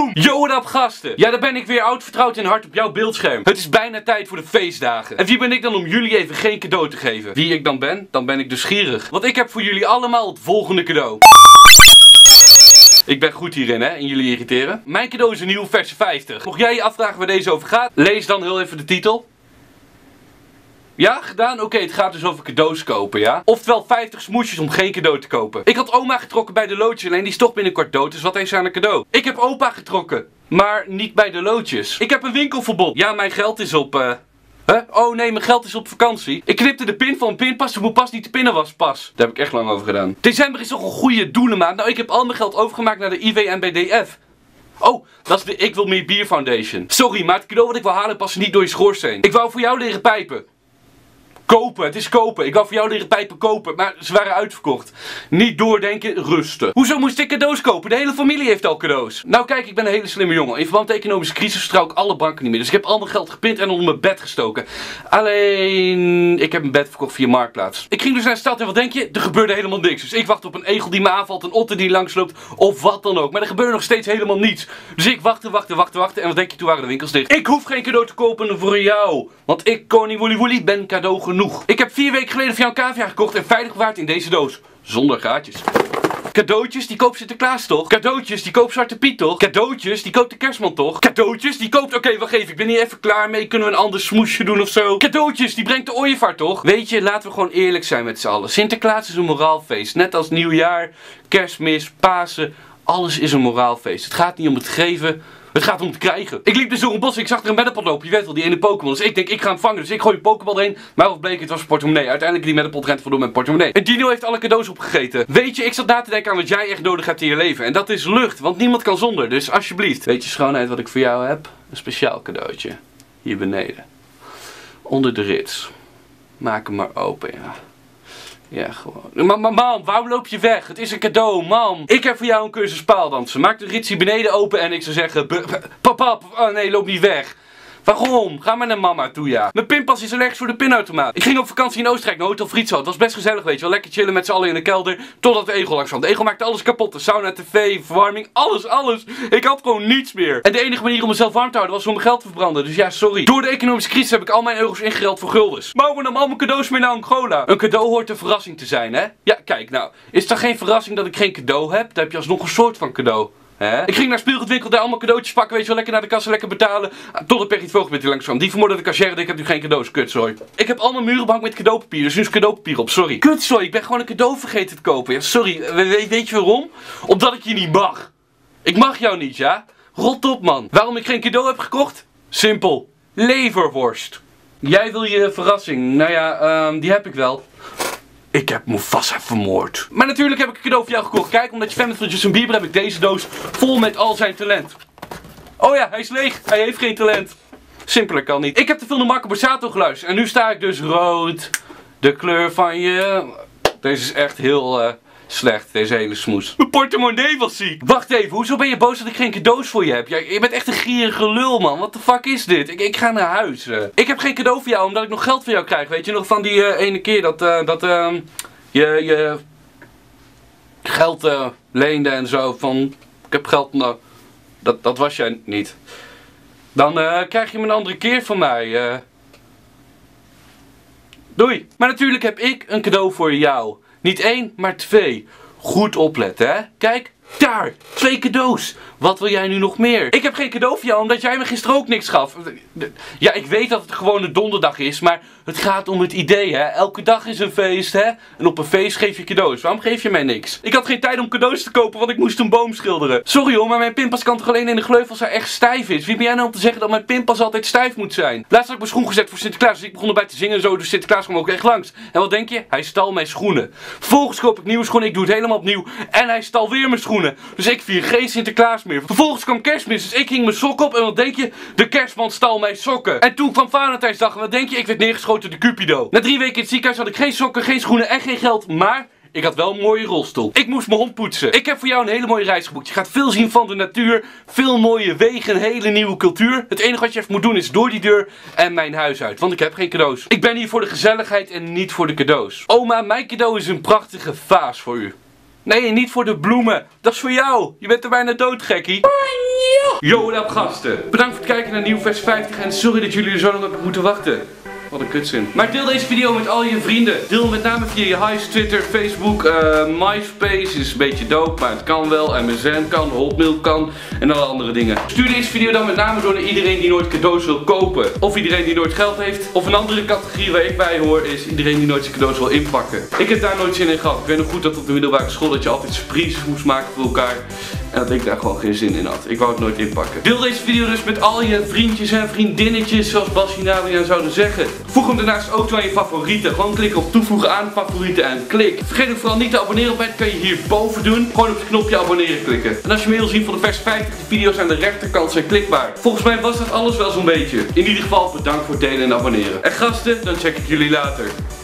Boom! Yo, what up gasten? Ja, daar ben ik weer, oud vertrouwd en hard op jouw beeldscherm. Het is bijna tijd voor de feestdagen. En wie ben ik dan om jullie even geen cadeau te geven? Wie ik dan ben? Dan ben ik dus gierig. Want ik heb voor jullie allemaal het volgende cadeau. Ik ben goed hierin, hè, en jullie irriteren. Mijn cadeau is een nieuwe versie 50. Mocht jij je afvragen waar deze over gaat, lees dan heel even de titel. Ja, gedaan? Oké, het gaat dus over cadeaus kopen, ja? Oftewel 50 smoesjes om geen cadeau te kopen. Ik had oma getrokken bij de loodjes, alleen die is toch binnenkort dood, dus wat heeft ze aan een cadeau? Ik heb opa getrokken, maar niet bij de loodjes. Ik heb een winkelverbod. Ja, mijn geld is op, Oh nee, mijn geld is op vakantie. Ik knipte de pin van een pinpas, toen mijn pas niet te pinnen was pas. Daar heb ik echt lang over gedaan. December is toch een goede doelenmaand. Nou, ik heb al mijn geld overgemaakt naar de IWNBDF. Oh, dat is de Ik Wil Meer Bier Foundation. Sorry, maar het cadeau wat ik wil halen past niet door je schoorsteen. Ik wou voor jou leren pijpen. Kopen, het is kopen. Ik wou voor jou leren pijpen kopen, maar ze waren uitverkocht. Niet doordenken, rusten. Hoezo moest ik cadeaus kopen? De hele familie heeft al cadeaus. Nou kijk, ik ben een hele slimme jongen. In verband met de economische crisis vertrouw ik alle banken niet meer. Dus ik heb al mijn geld gepind en onder mijn bed gestoken. Alleen, ik heb mijn bed verkocht via Marktplaats. Ik ging dus naar de stad en wat denk je? Er gebeurde helemaal niks. Dus ik wacht op een egel die me aanvalt, een otter die langsloopt of wat dan ook. Maar er gebeurde nog steeds helemaal niets. Dus ik wachtte. En wat denk je, toen waren de winkels dicht. Ik hoef geen cadeau te kopen voor jou. Want ik, koning Woelie Woelie, ben cadeau genoeg. Ik heb 4 weken geleden voor jou een cavia gekocht en veilig bewaard in deze doos. Zonder gaatjes. Cadeautjes, die koopt Sinterklaas toch? Cadeautjes, die koopt Zwarte Piet toch? Cadeautjes, die koopt de kerstman toch? Cadeautjes, die koopt... Oké, wacht even, ik ben hier even klaar mee. Kunnen we een ander smoesje doen of zo? Cadeautjes, die brengt de ooievaar toch? Weet je, laten we gewoon eerlijk zijn met z'n allen. Sinterklaas is een moraalfeest. Net als nieuwjaar, kerstmis, Pasen. Alles is een moraalfeest. Het gaat niet om het geven... Het gaat om het krijgen. Ik liep dus door een bos en ik zag er een Metapod lopen. Je weet wel, die ene Pokémon. Dus ik denk, ik ga hem vangen. Dus ik gooi een Pokéball erin. Maar wat bleek, het was een portemonnee. Uiteindelijk die Metapod rent vandoor met portemonnee. En Dino heeft alle cadeaus opgegeten. Weet je, ik zat na te denken aan wat jij echt nodig hebt in je leven. En dat is lucht, want niemand kan zonder. Dus alsjeblieft. Weet je, schoonheid, wat ik voor jou heb? Een speciaal cadeautje. Hier beneden. Onder de rits. Maak hem maar open, ja. Ja, gewoon. Maar man, waarom loop je weg? Het is een cadeau, man. Ik heb voor jou een cursus paaldansen. Maak de rits hier beneden open en ik zou zeggen... Pap, oh nee, loop niet weg. Waarom? Ga maar naar mama toe, ja. Mijn pinpas is allergisch voor de pinautomaat. Ik ging op vakantie in Oostenrijk naar Hotel Friesland. Het was best gezellig, weet je wel. Lekker chillen met z'n allen in de kelder. Totdat de egel langs kwam. De egel maakte alles kapot. De sauna, tv, verwarming, alles. Ik had gewoon niets meer. En de enige manier om mezelf warm te houden was om mijn geld te verbranden. Dus ja, sorry. Door de economische crisis heb ik al mijn euro's ingeruild voor guldens. Maar we nam al mijn cadeaus mee naar Angola. Een cadeau hoort een verrassing te zijn, hè? Ja, kijk nou. Is het dan geen verrassing dat ik geen cadeau heb? Dan heb je alsnog een soort van cadeau. He? Ik ging naar speelgoedwinkel, daar allemaal cadeautjes pakken, weet je wel, lekker naar de kassa, lekker betalen. Tot het Peggy Vogelbit langs kwam. Die vermoordde de cashier, ik heb nu geen cadeaus, kutzooi. Ik heb al mijn muren behangen met cadeaupapier, dus nu is cadeaupapier op, sorry. Kutzooi, ik ben gewoon een cadeau vergeten te kopen, ja, sorry. Weet je waarom? Omdat ik je niet mag. Ik mag jou niet, ja? Rot op, man. Waarom ik geen cadeau heb gekocht? Simpel. Leverworst. Jij wil je verrassing, nou ja, die heb ik wel. Ik heb Mufasa vermoord. Maar natuurlijk heb ik een cadeau voor jou gekocht. Kijk, omdat je fan bent van Justin Bieber heb ik deze doos vol met al zijn talent. Oh ja, hij is leeg. Hij heeft geen talent. Simpeler kan niet. Ik heb te veel naar Marco Borsato geluisterd. En nu sta ik dus rood. De kleur van je... Deze is echt heel slecht, deze hele smoes. Mijn portemonnee was ziek. Wacht even, hoezo ben je boos dat ik geen cadeaus voor je heb? Je bent echt een gierige lul, man. Wat de fuck is dit? Ik ga naar huis. Ik heb geen cadeau voor jou, omdat ik nog geld voor jou krijg. Weet je nog van die ene keer dat je geld leende en zo. Van, ik heb geld, nou, dat was jij niet. Dan krijg je hem een andere keer van mij. Doei. Maar natuurlijk heb ik een cadeau voor jou. Niet 1, maar 2. Goed opletten, hè? Kijk, daar! 2 cadeaus. Wat wil jij nu nog meer? Ik heb geen cadeau voor jou, omdat jij me gisteren ook niks gaf. Ja, ik weet dat het gewoon een donderdag is, maar het gaat om het idee, hè? Elke dag is een feest, hè? En op een feest geef je cadeaus. Waarom geef je mij niks? Ik had geen tijd om cadeaus te kopen, want ik moest een boom schilderen. Sorry hoor, maar mijn pinpas kan toch alleen in de gleuf als hij echt stijf is? Wie ben jij nou om te zeggen dat mijn pinpas altijd stijf moet zijn? Laatst had ik mijn schoen gezet voor Sinterklaas, dus ik begon erbij te zingen en zo, dus Sinterklaas kwam ook echt langs. En wat denk je? Hij stal mijn schoenen. Vervolgens koop ik nieuwe schoenen, ik doe het helemaal opnieuw. En hij stal weer mijn schoenen. Dus ik vier geen Sinterklaas meer. Vervolgens kwam Kerstmis, dus ik hing mijn sok op en wat denk je? De kerstman stal mijn sokken. En toen kwam Valentijnsdag en wat denk je? Ik werd neergeschoten door Cupido. Na 3 weken in het ziekenhuis had ik geen sokken, geen schoenen en geen geld, maar... Ik had wel een mooie rolstoel. Ik moest mijn hond poetsen. Ik heb voor jou een hele mooie reis geboekt. Je gaat veel zien van de natuur. Veel mooie wegen, een hele nieuwe cultuur. Het enige wat je even moet doen is door die deur en mijn huis uit. Want ik heb geen cadeaus. Ik ben hier voor de gezelligheid en niet voor de cadeaus. Oma, mijn cadeau is een prachtige vaas voor u. Nee, niet voor de bloemen. Dat is voor jou. Je bent er bijna dood, gekkie. Yo, wat up, gasten. Bedankt voor het kijken naar nieuw vers 50 en sorry dat jullie er zo lang op moeten wachten. Wat een kutzin. Maar deel deze video met al je vrienden. Deel met name via je highs, Twitter, Facebook, MySpace is een beetje dope, maar het kan wel. MSN kan, Hotmail kan en alle andere dingen. Stuur deze video dan met name door naar iedereen die nooit cadeaus wil kopen. Of iedereen die nooit geld heeft. Of een andere categorie waar ik bij hoor is iedereen die nooit zijn cadeaus wil inpakken. Ik heb daar nooit zin in gehad. Ik weet nog goed dat op de middelbare school dat je altijd surprises moest maken voor elkaar. En dat ik daar gewoon geen zin in had. Ik wou het nooit inpakken. Deel deze video dus met al je vriendjes en vriendinnetjes, zoals Bas en Adriaan zouden zeggen. Voeg hem daarnaast ook toe aan je favorieten. Gewoon klikken op toevoegen aan favorieten en klik. Vergeet ook vooral niet te abonneren op mij. Dat kan je hierboven doen. Gewoon op het knopje abonneren klikken. En als je meer wil zien van de vers 50, de video's aan de rechterkant zijn klikbaar. Volgens mij was dat alles wel zo'n beetje. In ieder geval bedankt voor het delen en abonneren. En gasten, dan check ik jullie later.